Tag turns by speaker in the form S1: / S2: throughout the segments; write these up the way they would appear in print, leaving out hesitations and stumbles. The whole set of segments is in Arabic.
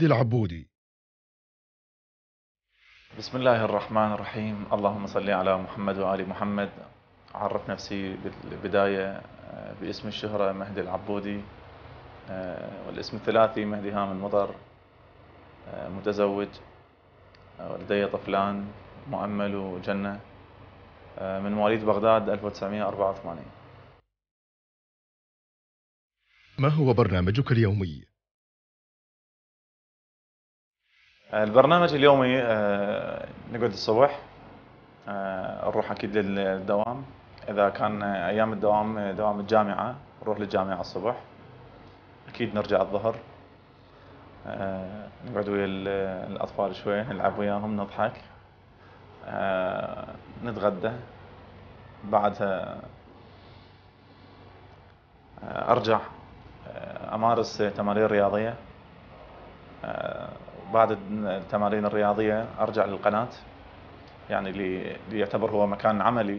S1: مهدي العبودي.
S2: بسم الله الرحمن الرحيم. اللهم صل على محمد وآل محمد. أعرف نفسي بالبداية باسم الشهرة مهدي العبودي، والاسم الثلاثي مهدي هام المضر. متزوج، ولدي طفلان مؤمل وجنة، من مواليد بغداد 1984.
S1: ما هو برنامجك اليومي؟
S2: البرنامج اليومي نقعد الصبح، نروح أكيد للدوام. إذا كان أيام الدوام دوام الجامعة نروح للجامعة الصبح، أكيد نرجع الظهر، نقعد ويا الأطفال شوي، نلعب وياهم، نضحك، نتغدى. بعدها أرجع أمارس تمارين رياضية. بعد التمارين الرياضية أرجع للقناة، يعني اللي يعتبر هو مكان عملي.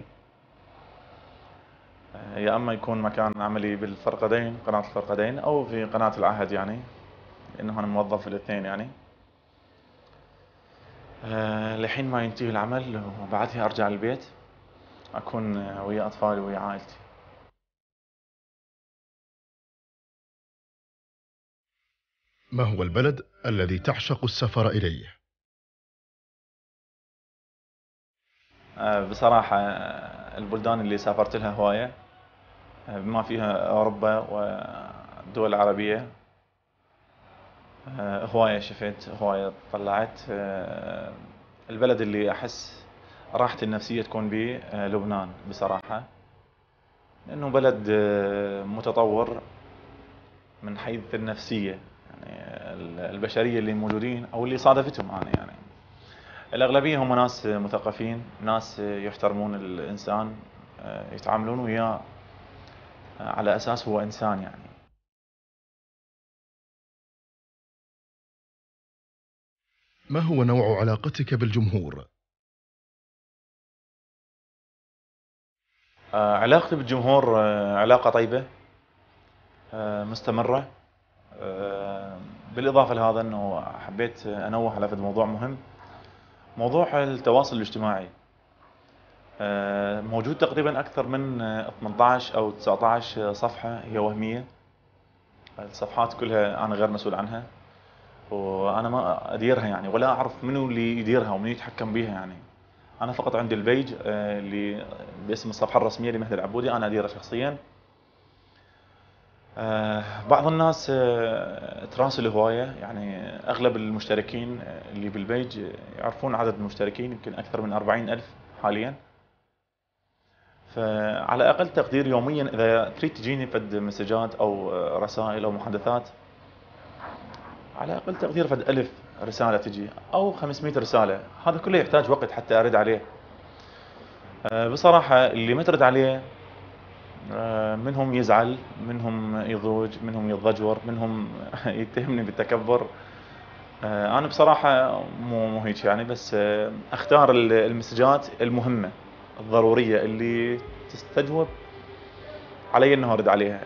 S2: يا أما يكون مكان عملي بالفرقدين، قناة الفرقدين، أو في قناة العهد، يعني لأنه أنا موظف في الاثنين يعني. لحين ما ينتهي العمل، وبعدها أرجع للبيت أكون ويا أطفالي ويا عائلتي.
S1: ما هو البلد الذي تعشق السفر إليه؟
S2: بصراحة البلدان اللي سافرت لها هواية، بما فيها أوروبا والدول العربية. هواية شفت، هواية طلعت. البلد اللي أحس راحتي النفسية تكون به لبنان بصراحة، لأنه بلد متطور من حيث النفسية، يعني البشرية اللي موجودين أو اللي صادفتهم أنا، يعني الأغلبية هم ناس مثقفين، ناس يحترمون الإنسان، يتعاملون وياه على أساس هو إنسان يعني.
S1: ما هو نوع علاقتك بالجمهور؟
S2: علاقتي بالجمهور علاقة طيبة مستمرة. بالإضافة لهذا أنه حبيت أنوه على فد موضوع مهم، موضوع التواصل الاجتماعي. موجود تقريبا أكثر من 18 أو 19 صفحة هي وهمية. الصفحات كلها أنا غير مسؤول عنها، وأنا ما أديرها يعني، ولا أعرف منو اللي يديرها ومن يتحكم بيها يعني. أنا فقط عندي البيج اللي باسم الصفحة الرسمية لمهدي العبودي، أنا أديرها شخصيا. بعض الناس تراسل هواية، يعني أغلب المشتركين اللي بالبيج يعرفون عدد المشتركين، يمكن أكثر من 40 ألف حاليا. فعلى أقل تقدير يوميا إذا تريد تجيني فد مسجات أو رسائل أو محادثات، على أقل تقدير فد 1000 رسالة تجي أو 500 رسالة. هذا كله يحتاج وقت حتى أرد عليه. بصراحة اللي ما ترد عليه منهم يزعل، منهم يضوج، منهم يضجور، منهم يتهمني بالتكبر. أنا بصراحة مو هيك يعني، بس أختار المسجات المهمة الضرورية اللي تستجوب علي إنه أرد عليها.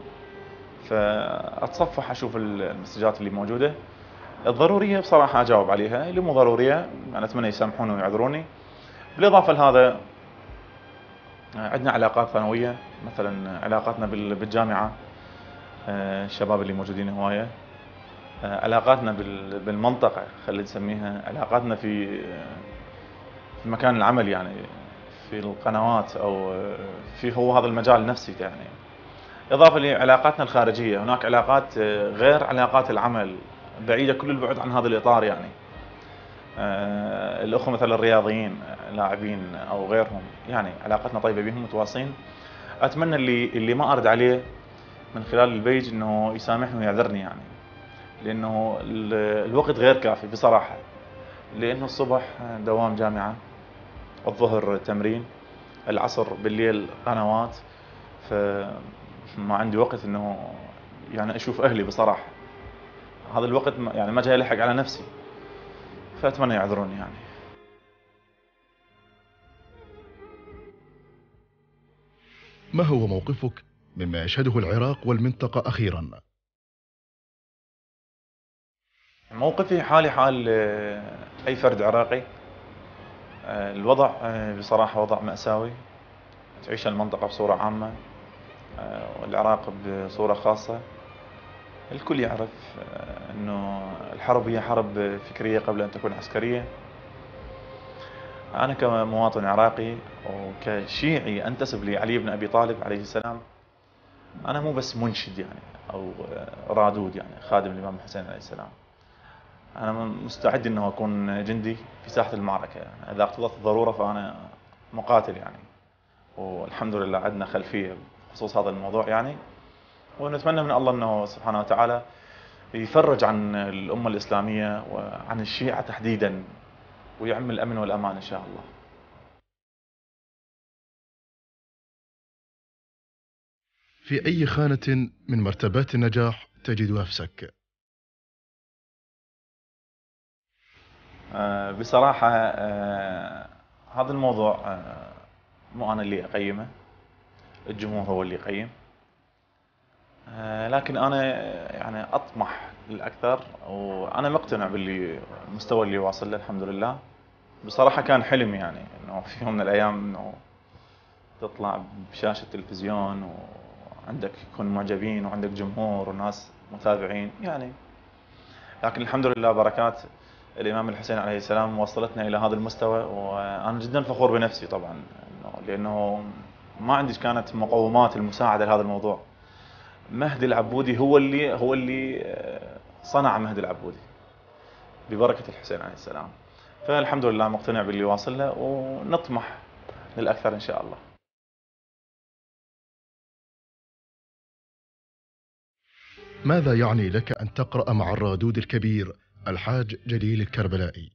S2: فأتصفح أشوف المسجات اللي موجودة. الضرورية بصراحة أجاوب عليها، اللي مو ضرورية أنا أتمنى يسامحوني ويعذروني. بالإضافة لهذا عندنا علاقات ثانوية، مثلا علاقاتنا بالجامعة، الشباب اللي موجودين هواية. علاقاتنا بالمنطقة، خلينا نسميها علاقاتنا في مكان العمل، يعني في القنوات، أو في هو هذا المجال النفسي يعني. إضافة لعلاقاتنا الخارجية، هناك علاقات غير علاقات العمل، بعيدة كل البعد عن هذا الإطار يعني. الأخوة مثلا الرياضيين، لاعبين أو غيرهم، يعني علاقتنا طيبة بهم، متواصلين. أتمنى اللي ما أرد عليه من خلال البيج إنه يسامحني ويعذرني يعني، لأنه الوقت غير كافي بصراحة، لأنه الصبح دوام جامعة، الظهر تمرين، العصر بالليل قنوات، فما عندي وقت إنه يعني أشوف أهلي بصراحة. هذا الوقت يعني ما جاي ألحق على نفسي، فأتمنى يعذروني يعني.
S1: ما هو موقفك مما يشهده العراق والمنطقة أخيرا؟
S2: موقفي حالي حال أي فرد عراقي. الوضع بصراحة وضع مأساوي تعيش المنطقة بصورة عامة، والعراق بصورة خاصة. الكل يعرف أنه الحرب هي حرب فكرية قبل أن تكون عسكرية. أنا كمواطن عراقي وكشيعي أنتسب لعلي بن أبي طالب عليه السلام، أنا مو بس منشد يعني أو رادود يعني خادم الإمام الحسين عليه السلام. أنا مستعد أنه أكون جندي في ساحة المعركة، يعني إذا اقتضت الضرورة فأنا مقاتل يعني. والحمد لله عندنا خلفية بخصوص هذا الموضوع يعني، ونتمنى من الله أنه سبحانه وتعالى يفرج عن الأمة الإسلامية وعن الشيعة تحديدا، ويعم الأمن والأمان إن شاء الله.
S1: في أي خانة من مرتبات النجاح تجد نفسك؟
S2: بصراحة هذا الموضوع مو أنا اللي أقيمه، الجمهور هو اللي يقيم. لكن أنا يعني أطمح للأكثر، وأنا مقتنع بالمستوى اللي واصل له الحمد لله. بصراحة كان حلم يعني إنه في يوم من الأيام إنه تطلع بشاشة تلفزيون وعندك يكون معجبين وعندك جمهور وناس متابعين يعني. لكن الحمد لله بركات الإمام الحسين عليه السلام وصلتنا إلى هذا المستوى، وأنا جدا فخور بنفسي طبعا لأنه ما عندي كانت مقومات المساعدة لهذا الموضوع. مهدي العبودي هو اللي صنع مهدي العبودي ببركة الحسين عليه السلام. فالحمد لله مقتنع باللي واصل له، ونطمح للأكثر إن شاء الله.
S1: ماذا يعني لك أن تقرأ مع الرادود الكبير الحاج جليل الكربلائي؟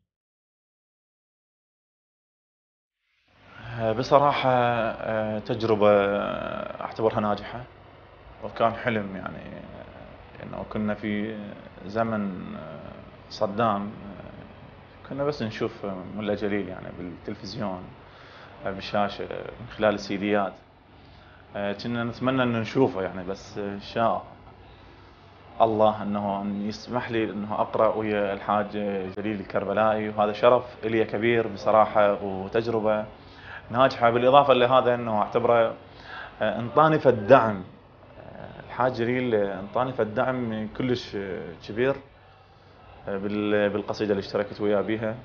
S2: بصراحة تجربة أعتبرها ناجحة، وكان حلم يعني إنه كنا في زمن صدام، كنا بس نشوف ملا جليل يعني بالتلفزيون بالشاشة من خلال السيديات. كنا نتمنى إنه نشوفه يعني، بس شاء الله إنه يسمح لي إنه أقرأ ويا الحاج جليل الكربلائي، وهذا شرف إلي كبير بصراحة وتجربة ناجحة. بالإضافة لهذا إنه أعتبره انطاني فالدعم، الحاج جليل انطاني فالدعم كلش كبير بالقصيدة اللي اشتركت وياه بيها.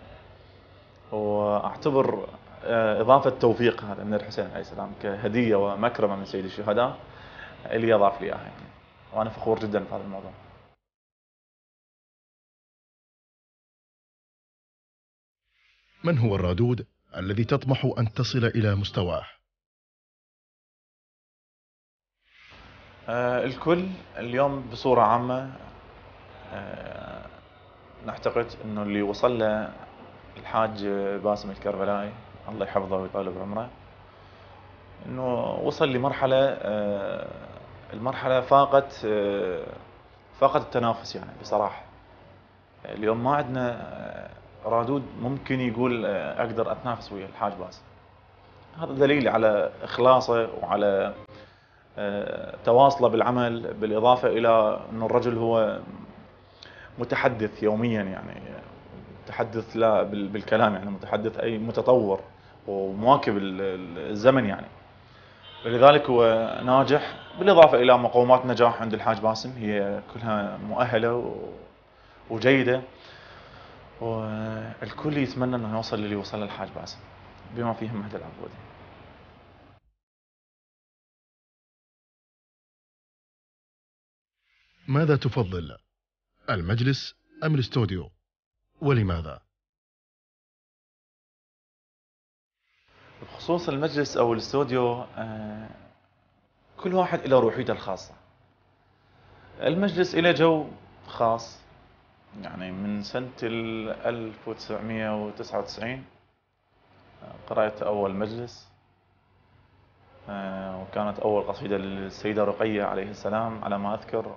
S2: واعتبر إضافة توفيق هذا من الحسين عليه السلام كهدية ومكرمة من سيد الشهداء اللي أضاف لي إياها يعني، وأنا فخور جدا بهذا الموضوع.
S1: من هو الرادود الذي تطمح أن تصل إلى مستواه؟
S2: الكل اليوم بصورة عامة نعتقد أنه اللي وصل له الحاج باسم الكربلائي الله يحفظه ويطول بعمره، أنه وصل لمرحلة المرحلة فاقت التنافس يعني. بصراحة اليوم ما عندنا رادود ممكن يقول أقدر أتنافس ويا الحاج باسم. هذا دليل على إخلاصه وعلى تواصله بالعمل، بالإضافة إلى أن الرجل هو متحدث يوميا يعني، متحدث لا بالكلام يعني، متحدث أي متطور ومواكب الزمن يعني. لذلك هو ناجح، بالإضافة إلى مقومات نجاح عند الحاج باسم هي كلها مؤهلة وجيدة، والكل يتمنى أنه يوصل للي وصل له الحاج باسم بما فيهم مهدي العبودي.
S1: ماذا تفضل، المجلس أم الاستوديو، ولماذا؟
S2: بخصوص المجلس أو الاستوديو كل واحد له روحيته الخاصة. المجلس له جو خاص يعني. من سنة 1999 قرأت أول مجلس، وكانت أول قصيدة للسيدة رقية عليه السلام على ما أذكر.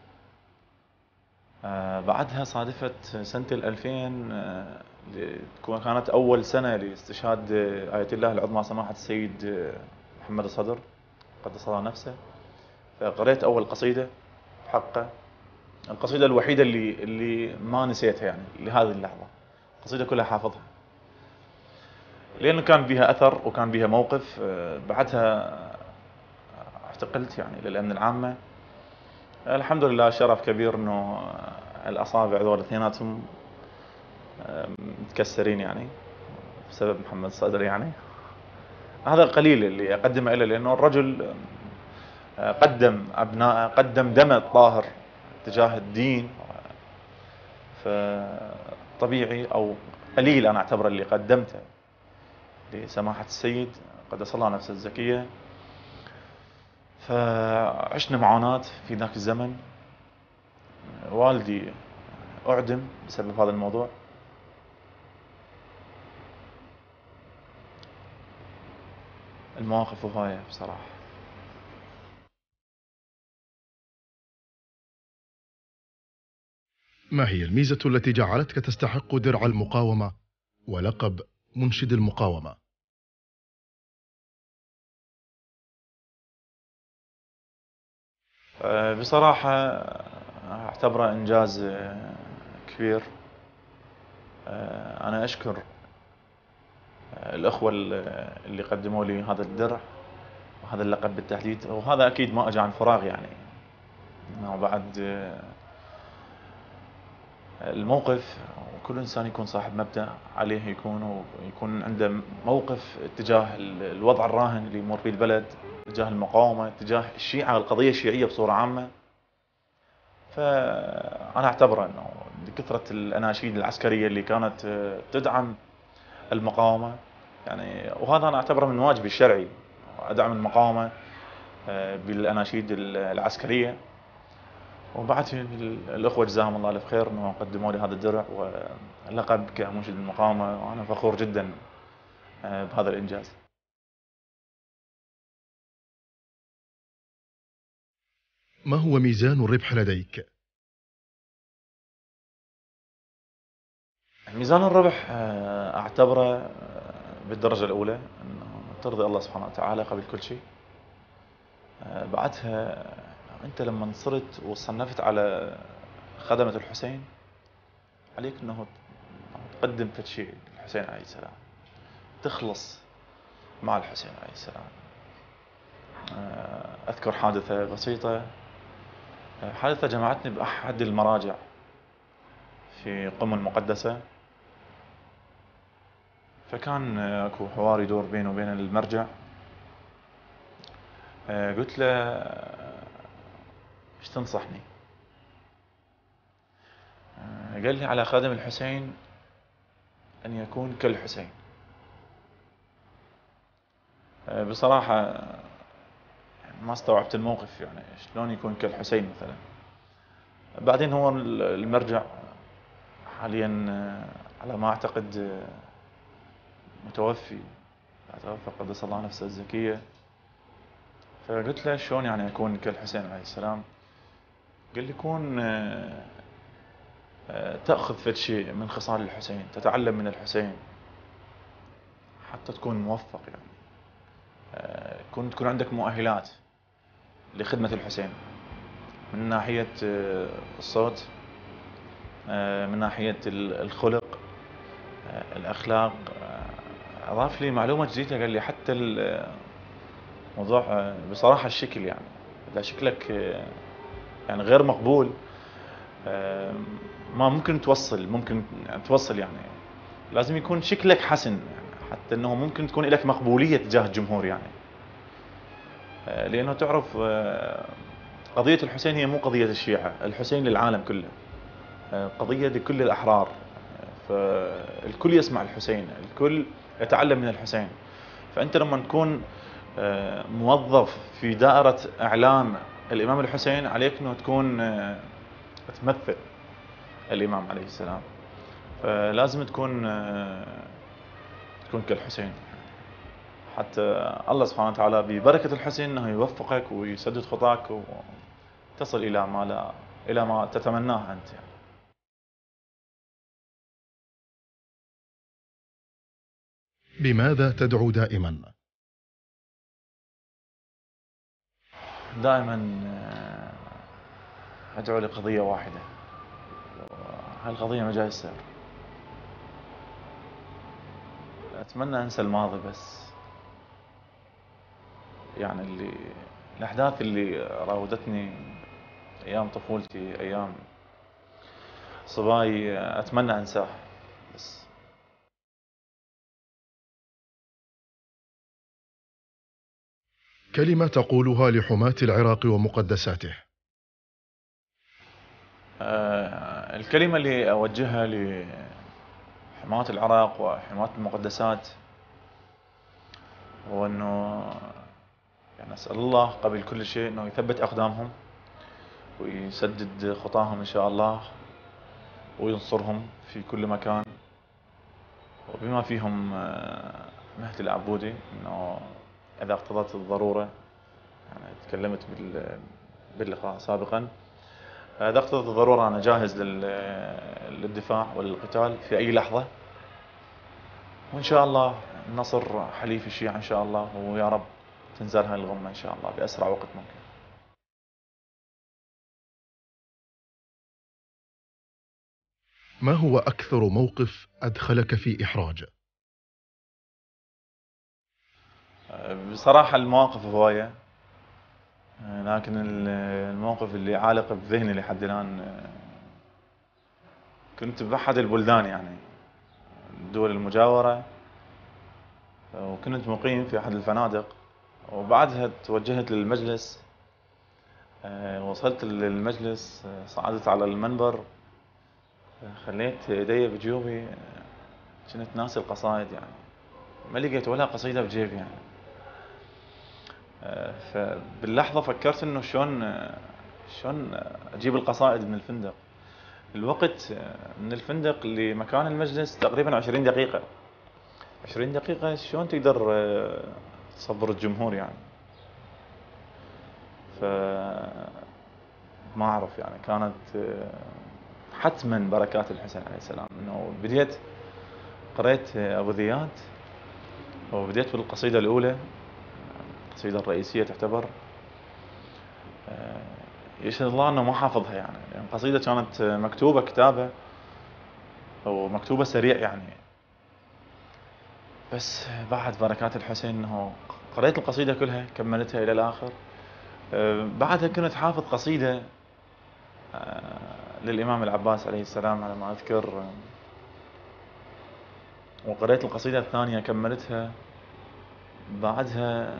S2: بعدها صادفت سنة 2000 كانت أول سنة لاستشهاد آية الله العظمى سماحة السيد محمد الصدر قدس الله نفسه، فقرأت أول قصيدة بحقه. القصيدة الوحيدة اللي ما نسيتها يعني لهذه اللحظة. القصيدة كلها حافظها لأنه كان بها أثر وكان بها موقف. بعدها اعتقلت يعني للأمن العامة. الحمد لله شرف كبير انه الاصابع ذول اثنيناتهم متكسرين يعني بسبب محمد صدر يعني. هذا القليل اللي اقدمه له لانه الرجل قدم ابناءه، قدم دمه الطاهر تجاه الدين. فطبيعي او قليل انا اعتبره اللي قدمته لسماحة السيد قدس الله نفسه الزكية. فعشنا معاناة في ذاك الزمن. والدي اعدم بسبب هذا الموضوع. المواقف هواية بصراحة.
S1: ما هي الميزة التي جعلتك تستحق درع المقاومة ولقب منشد المقاومة؟
S2: بصراحة اعتبره انجاز كبير. انا اشكر الاخوة اللي قدموا لي هذا الدرع وهذا اللقب بالتحديد، وهذا اكيد ما اجى عن فراغ يعني. وبعد الموقف، وكل انسان يكون صاحب مبدأ عليه يكون عنده موقف تجاه الوضع الراهن اللي يمر فيه البلد، تجاه المقاومة، تجاه الشيعة، القضية الشيعية بصورة عامة. فأنا أعتبره أنه لكثرة الأناشيد العسكرية اللي كانت تدعم المقاومة يعني، وهذا أنا أعتبره من واجبي الشرعي أدعم المقاومة بالأناشيد العسكرية. وبعد الأخوة جزاهم الله ألف خير أنه قدموا لي هذا الدرع ولقب كمنشد المقاومة، وأنا فخور جدا بهذا الإنجاز.
S1: ما هو ميزان الربح لديك؟
S2: ميزان الربح أعتبره بالدرجة الأولى أنه ترضي الله سبحانه وتعالى قبل كل شيء. بعدها أنت لما صرت وصنفت على خدمة الحسين، عليك أنه تقدم فد شيء للحسين عليه السلام، تخلص مع الحسين عليه السلام. أذكر حادثة بسيطة، حادثة جمعتني بأحد المراجع في قم المقدسة. فكان اكو حوار يدور بيني وبين المرجع. قلت له ايش تنصحني؟ قال لي على خادم الحسين ان يكون كالحسين. بصراحة ما استوعبت الموقف، يعني شلون يكون كالحسين مثلا. بعدين هو المرجع حاليا على ما اعتقد متوفي، توفى قدس الله نفسه الزكية. فقلت له شلون يعني اكون كالحسين عليه السلام؟ قال لي كون تأخذ فد شيء من خصال الحسين، تتعلم من الحسين حتى تكون موفق يعني. تكون عندك مؤهلات لخدمة الحسين من ناحية الصوت، من ناحية الخلق، الأخلاق. أضاف لي معلومة جديدة، قال لي حتى الموضوع بصراحة الشكل يعني، إذا شكلك يعني غير مقبول ما ممكن توصل يعني لازم يكون شكلك حسن يعني، حتى انه ممكن تكون لك مقبولية تجاه الجمهور يعني. لانه تعرف قضية الحسين هي مو قضية الشيعة، الحسين للعالم كله، قضية لكل الأحرار. فالكل يسمع الحسين، الكل يتعلم من الحسين. فأنت لما تكون موظف في دائرة إعلام الإمام الحسين، عليك أنه تكون تمثل الإمام عليه السلام. فلازم تكون كالحسين، حتى الله سبحانه وتعالى ببركة الحسين أنه يوفقك ويسدد خطاك وتصل إلى ما تتمناه أنت يعني.
S1: بماذا تدعو دائما؟
S2: دائما أدعو لقضية واحدة، هالقضية مجال السر. أتمنى أنسى الماضي بس، يعني الأحداث اللي راودتني أيام طفولتي، أيام صباي، أتمنى أنساه بس.
S1: كلمة تقولها لحماة العراق ومقدساته.
S2: الكلمة اللي أوجهها لحماة العراق وحماة المقدسات هو أنه يعني أسأل الله قبل كل شيء أنه يثبت أقدامهم ويسدد خطاهم إن شاء الله، وينصرهم في كل مكان، وبما فيهم مهدي العبودي. أنه إذا اقتضت الضرورة، يعني تكلمت باللقاء سابقا، إذا اقتضت الضرورة أنا جاهز للدفاع وللقتال في أي لحظة، وإن شاء الله النصر حليف الشيعة إن شاء الله، ويا رب تنزل هاي الغمة إن شاء الله بأسرع وقت ممكن.
S1: ما هو أكثر موقف أدخلك في إحراج؟
S2: بصراحة المواقف هواية، لكن الموقف اللي عالق بذهني لحد الآن، كنت بأحد البلدان يعني الدول المجاورة، وكنت مقيم في أحد الفنادق، وبعدها توجهت للمجلس. وصلت للمجلس، صعدت على المنبر، خليت يدي بجيوبي، كنت ناسي القصائد يعني، ما لقيت ولا قصيدة بجيبي يعني. فباللحظة فكرت انه شلون اجيب القصائد من الفندق. الوقت من الفندق لمكان المجلس تقريبا 20 دقيقة. 20 دقيقة شلون تقدر تصبر الجمهور يعني؟ ف ما اعرف يعني، كانت حتما بركات الحسين عليه السلام. انه بديت قريت ابو ذياد، وبديت بالقصيدة الاولى، القصيدة الرئيسية تعتبر. يشهد الله انه ما حافظها يعني القصيدة كانت مكتوبة كتابة، ومكتوبة سريع يعني. بس بعد بركات الحسين انه قريت القصيدة كلها، كملتها الى الاخر. بعدها كنت حافظ قصيدة للامام العباس عليه السلام على ما اذكر، وقريت القصيدة الثانية كملتها. بعدها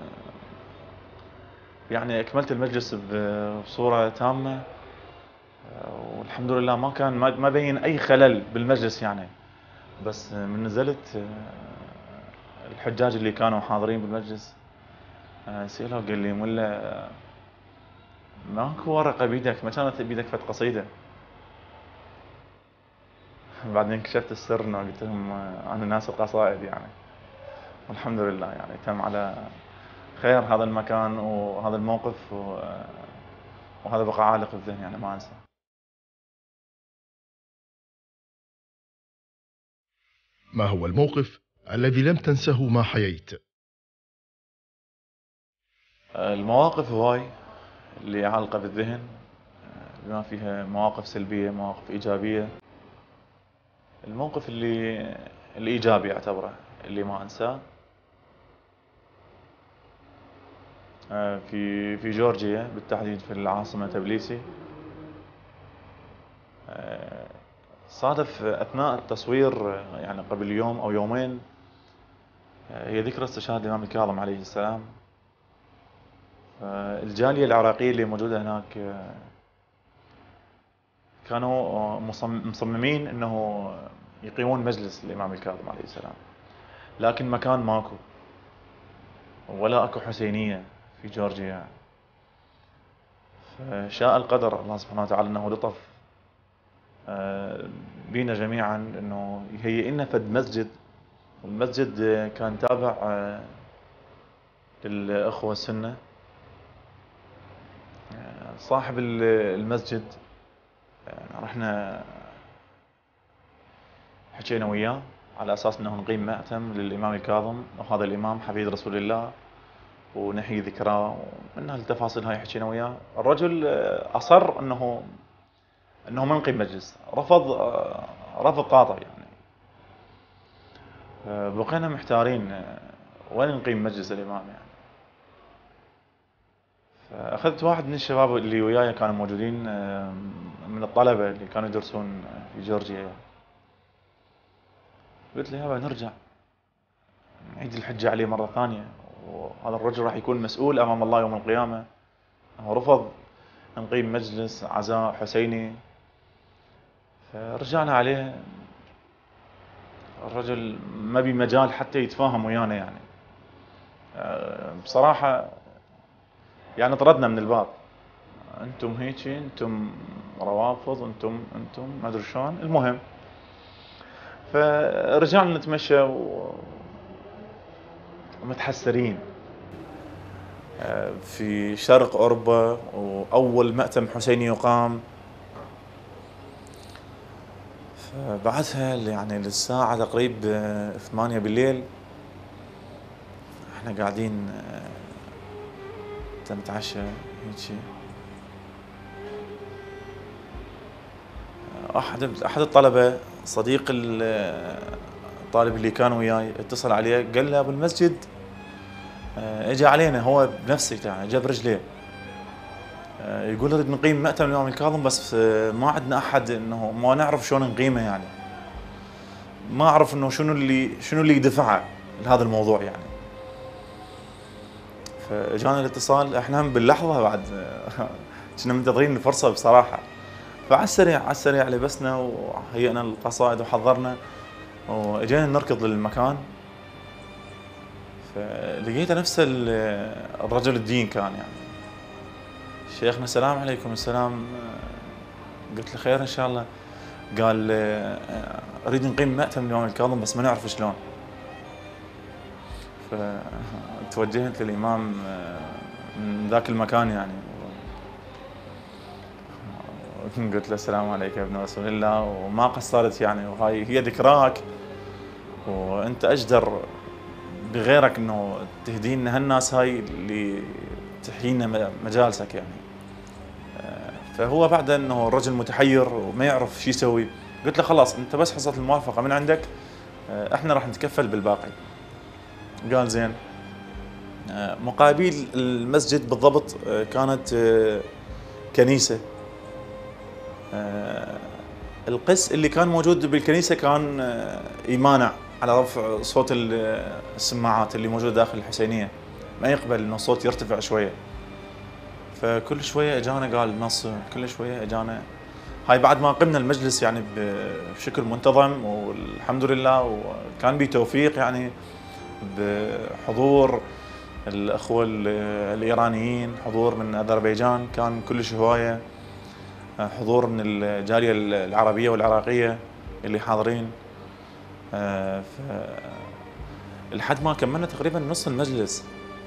S2: يعني اكملت المجلس بصورة تامة، والحمد لله ما بين اي خلل بالمجلس يعني. بس من نزلت، الحجاج اللي كانوا حاضرين بالمجلس سألوا، قال لي ملا ماكو ورقة بيدك؟ ما كانت بيدك فت قصيدة؟ بعدين كشفت السر، انه قلت لهم انا ناس القصائد يعني. والحمد لله يعني تم على خير هذا المكان وهذا الموقف، وهذا بقى عالق بذهني يعني ما انسى.
S1: ما هو الموقف الذي لم تنسه ما حييت؟
S2: المواقف هواي اللي عالقة بالذهن، بما فيها مواقف سلبية مواقف إيجابية. الموقف الإيجابي أعتبره اللي ما أنساه، في جورجيا بالتحديد في العاصمة تبليسي. صادف أثناء التصوير يعني قبل يوم أو يومين، هي ذكرى استشهاد الإمام الكاظم عليه السلام. الجالية العراقية اللي موجودة هناك كانوا مصممين أنه يقيمون مجلس الإمام الكاظم عليه السلام، لكن مكان ماكو، ولا أكو حسينية في جورجيا. فشاء القدر الله سبحانه وتعالى أنه لطف بينا جميعا أنه يهيئ لنا فد مسجد. والمسجد كان تابع للأخوة السنة. صاحب المسجد رحنا حكينا وياه على أساس أنه نقيم مأتم للإمام الكاظم، وهذا الإمام حفيد رسول الله، ونحيي ذكراه، ومن هالتفاصيل هاي حكينا وياه. الرجل أصر أنه انه ما نقيم مجلس، رفض قاطع يعني. بقينا محتارين وين نقيم مجلس الامام يعني. فاخذت واحد من الشباب اللي وياي كانوا موجودين، من الطلبه اللي كانوا يدرسون في جورجيا يعني. قلت له يابا نرجع نعيد الحجه عليه مره ثانيه، وهذا الرجل راح يكون مسؤول امام الله يوم القيامه. هو رفض نقيم مجلس عزاء حسيني. فرجعنا عليه، الرجل ما بي مجال حتى يتفاهم ويانا يعني. بصراحة يعني طردنا من الباب. انتم هيجي، انتم روافض، انتم ما ادري شلون. المهم فرجعنا نتمشى ومتحسرين في شرق اوروبا، واول مأتم حسيني يقام. فبعدها يعني للساعة تقريب 8 بالليل احنا قاعدين نتعشى هيجي. احد الطلبة صديق الطالب اللي كان وياي اتصل عليه قال له ابو المسجد اجى علينا هو بنفسه يعني، جاب رجليه يقول نريد نقيم مأتم الإمام الكاظم، بس ما عندنا احد، انه ما نعرف شلون نقيمه يعني. ما اعرف انه شنو اللي يدفعه لهذا الموضوع يعني. فاجانا الاتصال احنا هم باللحظه بعد كنا منتظرين الفرصه بصراحه. فعلى السريع لبسنا وهيئنا القصائد وحضرنا واجينا نركض للمكان. فلقيته نفس الرجل الدين كان يعني. شيخنا السلام عليكم. السلام. قلت له خير ان شاء الله. قال اريد نقيم مأتم الإمام الكاظم بس ما نعرف شلون. فتوجهت للإمام من ذاك المكان يعني، قلت له السلام عليك يا ابن رسول الله، وما قصرت يعني، وهاي هي ذكراك، وانت اجدر بغيرك انه تهدينا هالناس هاي اللي تحيينا مجالسك يعني. فهو بعد انه الرجل متحير وما يعرف شو يسوي. قلت له خلاص انت بس حصلت الموافقه من عندك، احنا راح نتكفل بالباقي. قال زين. مقابل المسجد بالضبط كانت كنيسه. القس اللي كان موجود بالكنيسه كان يمانع على رفع صوت السماعات اللي موجوده داخل الحسينيه، ما يقبل انه الصوت يرتفع شويه. فكل شويه اجانا قال نص، كل شويه اجانا. هاي بعد ما قمنا المجلس يعني بشكل منتظم والحمد لله، وكان بتوفيق يعني بحضور الاخوه الايرانيين، حضور من اذربيجان كان كلش هوايه، حضور من الجاليه العربيه والعراقيه اللي حاضرين. لحد ما كملنا تقريبا نص المجلس.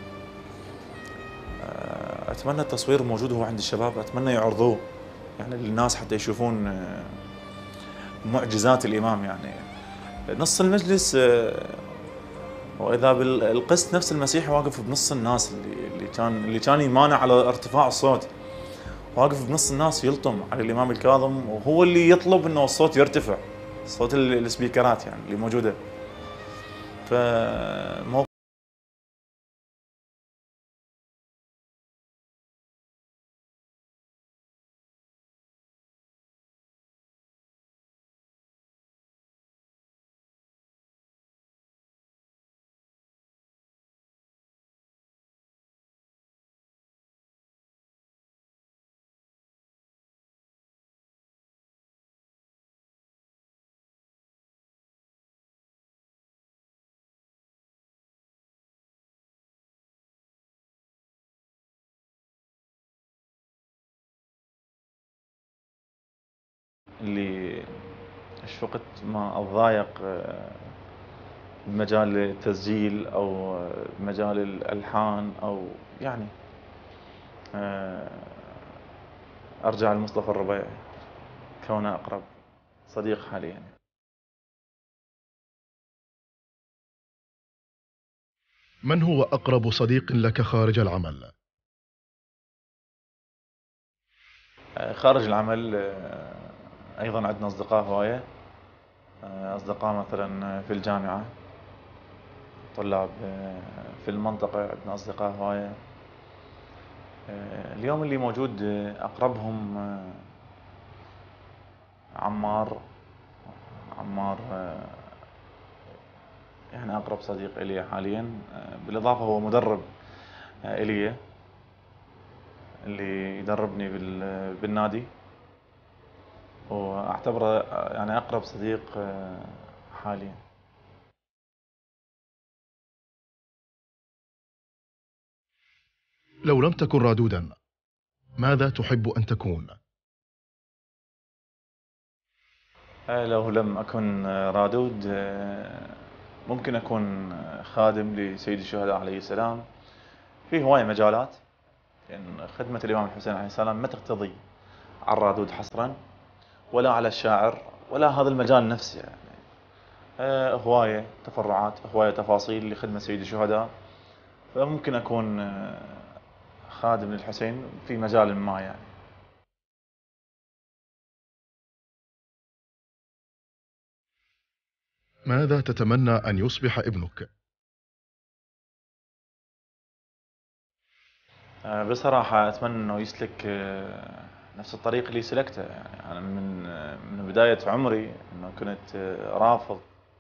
S2: اتمنى التصوير موجود هو عند الشباب، اتمنى يعرضوه يعني للناس حتى يشوفون معجزات الامام يعني. نص المجلس واذا بالقس نفس المسيح واقف بنص الناس، اللي كان يمانع على ارتفاع الصوت، واقف بنص الناس يلطم على الامام الكاظم، وهو اللي يطلب انه الصوت يرتفع، صوت السبيكرات يعني اللي موجوده. فموقف اللي شفقت ما اتضايق بمجال التسجيل او بمجال الالحان او يعني ارجع لمصطفى الربيع كونه اقرب صديق حاليا يعني.
S1: من هو أقرب صديق لك خارج العمل؟
S2: خارج العمل أيضا عندنا أصدقاء هواية، أصدقاء مثلا في الجامعة، طلاب في المنطقة عندنا أصدقاء هواية. اليوم اللي موجود أقربهم عمار. عمار يعني أقرب صديق إلي حاليا، بالإضافة هو مدرب إلي اللي يدربني بالنادي، وأعتبره يعني أقرب صديق حاليا.
S1: لو لم تكن رادودا ماذا تحب أن تكون؟
S2: لو لم أكن رادود ممكن أكون خادم لسيد الشهداء عليه السلام في هواية مجالات، لأن خدمة الإمام الحسين عليه السلام ما تقتضي على الرادود حصرا، ولا على الشاعر، ولا هذا المجال نفسه يعني. هواية تفرعات، هواية تفاصيل لخدمة سيد الشهداء، فممكن أكون خادم للحسين في مجال ما يعني.
S1: ماذا تتمنى أن يصبح ابنك؟
S2: بصراحة أتمنى أنه يسلك نفس الطريق اللي سلكته. يعني أنا من بداية عمري أنه كنت رافض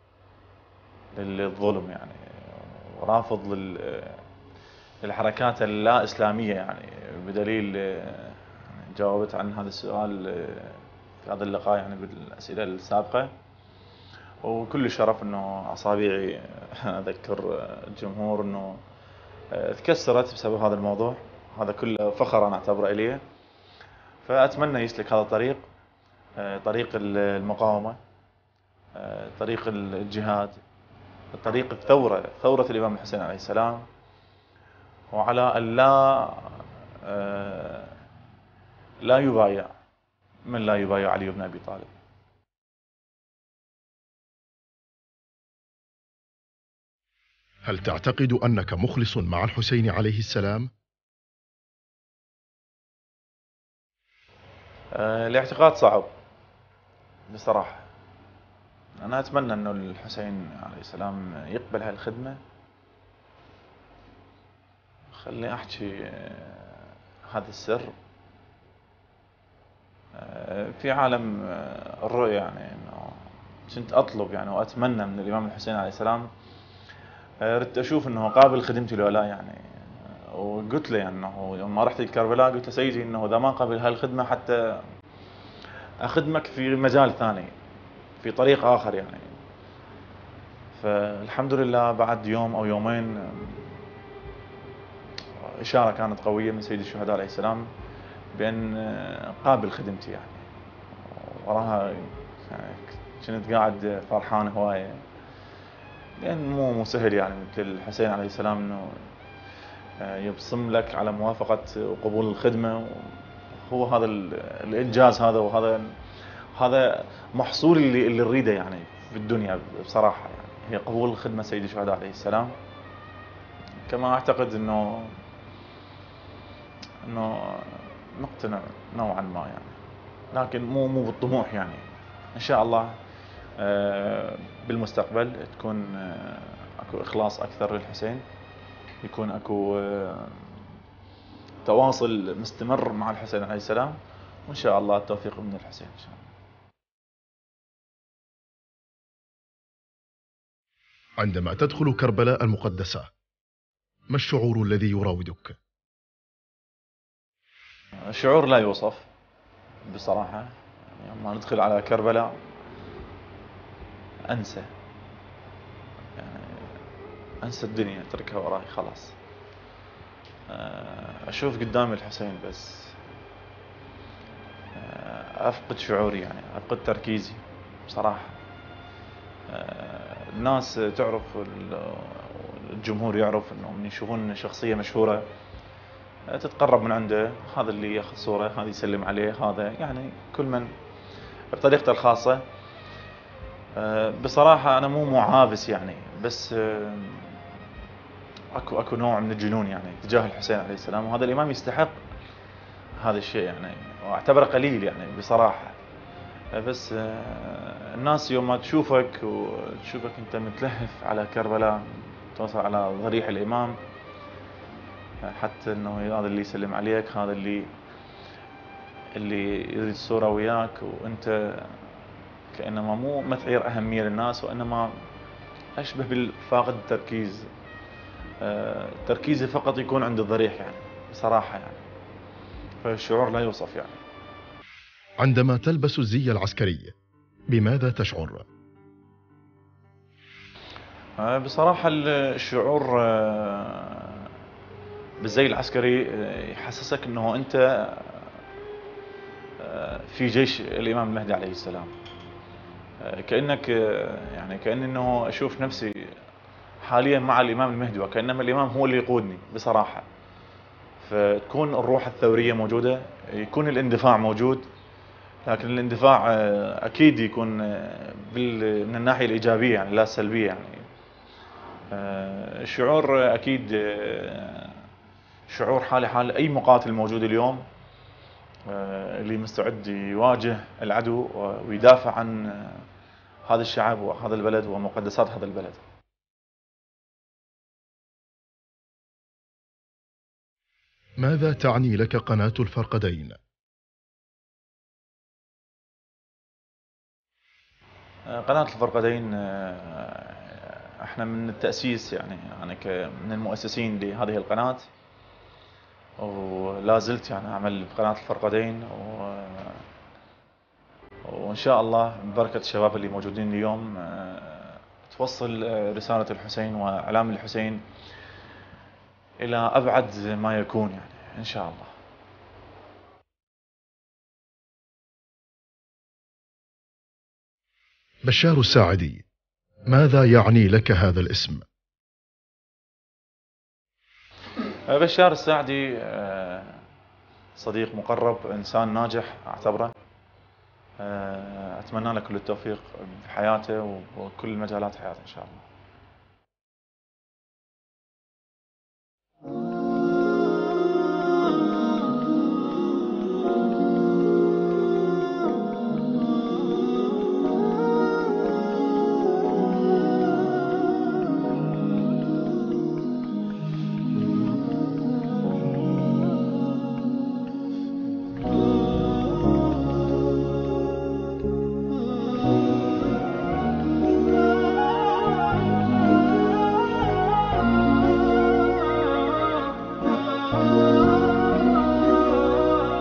S2: للظلم يعني، ورافض للحركات اللا إسلامية يعني، بدليل جاوبت عن هذا السؤال في هذا اللقاء يعني بالأسئلة السابقة. وكل شرف أنه أصابعي أذكر الجمهور أنه تكسرت بسبب هذا الموضوع. هذا كله فخر أنا أعتبره إليه. فأتمنى يسلك هذا الطريق، طريق المقاومة، طريق الجهاد، طريق الثورة، ثورة الإمام الحسين عليه السلام، وعلى أن لا يبايع من لا يبايع علي بن أبي طالب.
S1: هل تعتقد أنك مخلص مع الحسين عليه السلام؟
S2: الاعتقاد صعب بصراحة. أنا أتمنى أنه الحسين عليه السلام يقبل هالخدمة. خليني أحكي هذا السر في عالم الرؤيا، يعني أنه كنت أطلب يعني وأتمنى من الإمام الحسين عليه السلام، ردت أشوف أنه قابل خدمتي لو لا يعني. وقلت له يعني أنه يوم ما رحت الكربلاء قلت له سيدي أنه إذا ما قبل هالخدمة حتى أخدمك في مجال ثاني، في طريق آخر يعني. فالحمد لله بعد يوم أو يومين إشارة كانت قوية من سيد الشهداء عليه السلام بأن قابل خدمتي يعني. وراها يعني كنت قاعد فرحان هواية، لأن مو سهل يعني مثل الحسين عليه السلام أنه يبصم لك على موافقة وقبول الخدمة. هو هذا الإنجاز هذا، هذا محصول اللي نريده يعني في الدنيا بصراحة يعني، هي قبول خدمة سيد الشهداء عليه السلام. كما أعتقد أنه مقتنع نوعا ما يعني، لكن مو بالطموح يعني. إن شاء الله بالمستقبل تكون اكو إخلاص أكثر للحسين، يكون اكو تواصل مستمر مع الحسين عليه السلام، وإن شاء الله التوفيق من الحسين إن شاء الله.
S1: عندما تدخل كربلاء المقدسة ما الشعور الذي يراودك؟
S2: الشعور لا يوصف بصراحة يعني. لما ندخل على كربلاء أنسى يعني، أنسى الدنيا، أتركها وراي خلاص. أشوف قدامي الحسين بس، أفقد شعوري يعني، أفقد تركيزي بصراحة. الناس تعرف، الجمهور يعرف أنه من يشوفون شخصية مشهورة تتقرب من عنده، هذا اللي ياخذ صورة، هذا يسلم عليه، هذا يعني كل من بطريقته الخاصة. بصراحة أنا مو عابس يعني، بس اكو نوع من الجنون يعني تجاه الحسين عليه السلام، وهذا الإمام يستحق هذا الشيء يعني، واعتبره قليل يعني بصراحة. بس الناس يوم ما تشوفك انت متلهف على كربلاء، توصل على ضريح الامام، حتى انه هذا اللي يسلم عليك، هذا اللي يريد الصورة وياك، وانت كأنما مو مثير اهمية للناس، وانما اشبه بالفاقد التركيز. تركيزي فقط يكون عند الضريح يعني، بصراحة يعني، فالشعور لا يوصف يعني.
S1: عندما تلبس الزي العسكري بماذا تشعر؟
S2: بصراحة الشعور بالزي العسكري يحسسك انه انت في جيش الامام المهدي عليه السلام. كأنك يعني كأن انه اشوف نفسي حاليا مع الامام المهدي، وكأنما الامام هو اللي يقودني بصراحة. فتكون الروح الثورية موجودة، يكون الاندفاع موجود، لكن الاندفاع اكيد يكون من الناحية الايجابية يعني، لا السلبية يعني. الشعور اكيد شعور حالي حال اي مقاتل موجود اليوم، اللي مستعد يواجه العدو ويدافع عن هذا الشعب وهذا البلد ومقدسات هذا البلد.
S1: ماذا تعني لك قناة الفرقدين؟
S2: قناة الفرقدين احنا من التأسيس يعني، من المؤسسين لهذه القناة، ولا زلت يعني اعمل بقناة الفرقدين، وان شاء الله ببركة الشباب اللي موجودين اليوم توصل رسالة الحسين واعلام الحسين الى ابعد ما يكون يعني، ان شاء الله.
S1: بشار الساعدي، ماذا يعني لك هذا الاسم؟
S2: بشار الساعدي صديق مقرب، انسان ناجح اعتبره. اتمنى له كل التوفيق بحياته وكل مجالات حياته ان شاء الله.